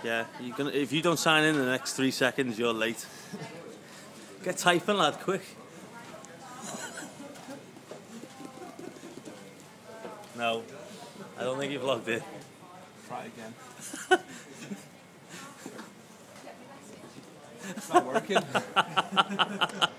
Yeah, if you don't sign in the next 3 seconds, you're late. Get typing, lad, quick. No, I don't think you've logged in. Try again. It's not working.